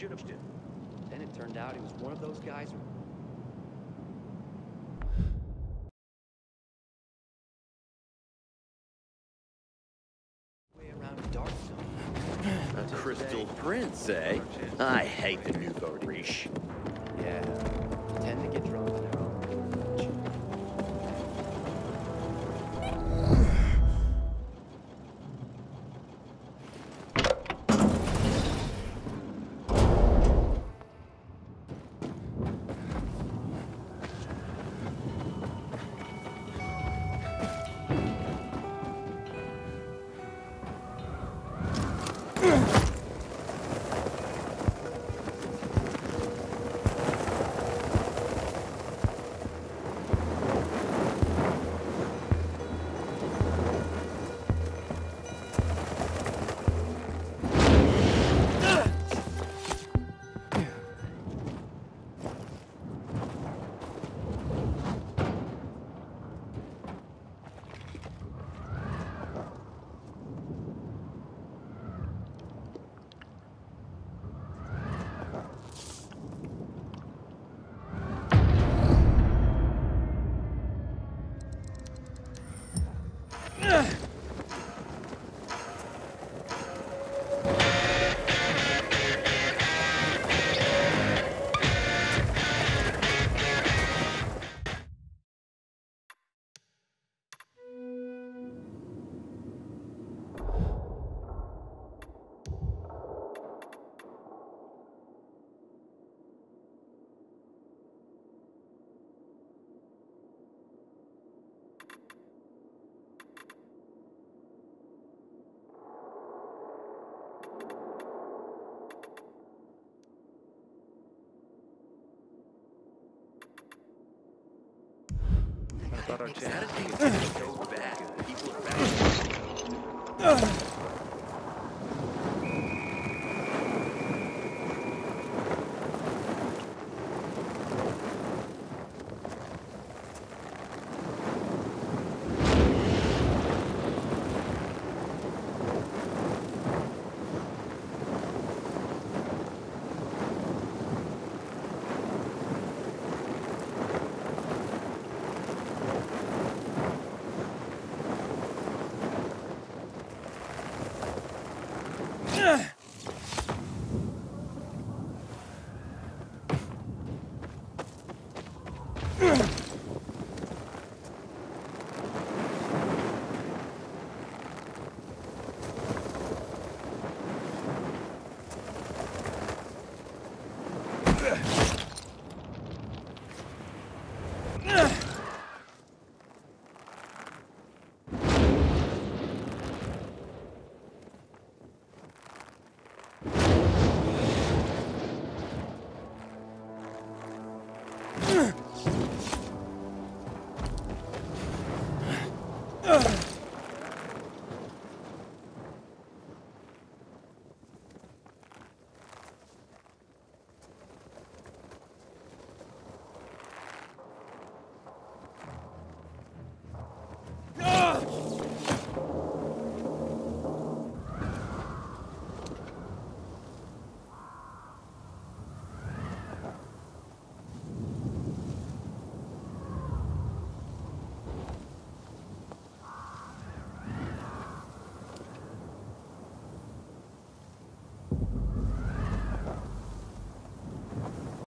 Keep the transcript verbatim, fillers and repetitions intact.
should have. Then it turned out he was one of those guys who... way around dark zone. A crystal prince, eh? I hate the nouveau riche. Yeah, tend to get drunk on their own. I thought our chances were so bad. People are bad.